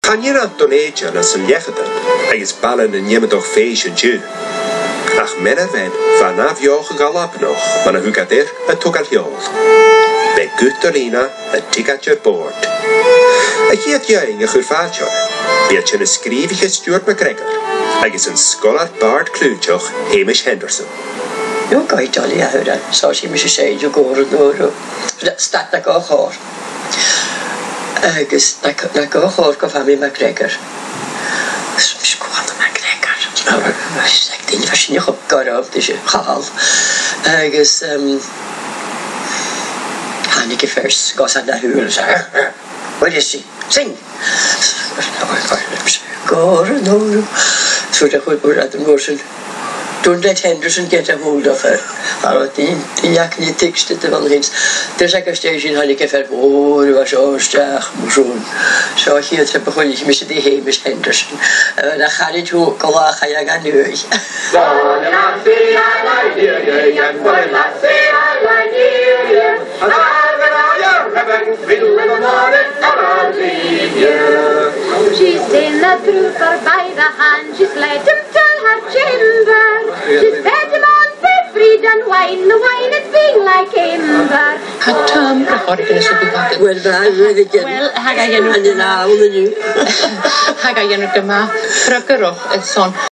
Panir Anton Ejan as yn lechadan, agos balan yn iemadog feis yn diw. Ach menar fen, fan afioch y galabnoch, man a hwgadir y tugal hiol. Be gwtolina y tigadio'r bord. A hiad iaing y chwrfadio'r, biad sy'n ysgrif i Stuart McGregor, agos yn sgolar Bard Clwtioch Hamish Henderson. Jo, gaidoli a hwra, so si mis i seid o gor yn ôl. Stat na go chor. Agos na go chor go fami McGregor. Swn si gweld o McGregor. Sag dyn fa sy'n i'ch gorob, dy si chal. Agos, hannig i ffers, gosan na hwyl. Where is she? Sing! Gor yn ôl. Sŵr da chwyd bwyd ad yn gwrsyn. Don't let Henderson get a hold of her. Die jak niet teksten te van eens. Er zijn er steeds in Hanneke ver. Oh, was zo sterk, moezoen. Zo hier het begon ik met die Hamish Henderson. Dan ga ik hoe kolla ga je gaan nu. She's in the trooper by the hand. She's led him to her chamber. She's fed him on fair bread and wine. The wine is being like amber. Tom, Wel, hag a yenw gyma, brygyrwch, son.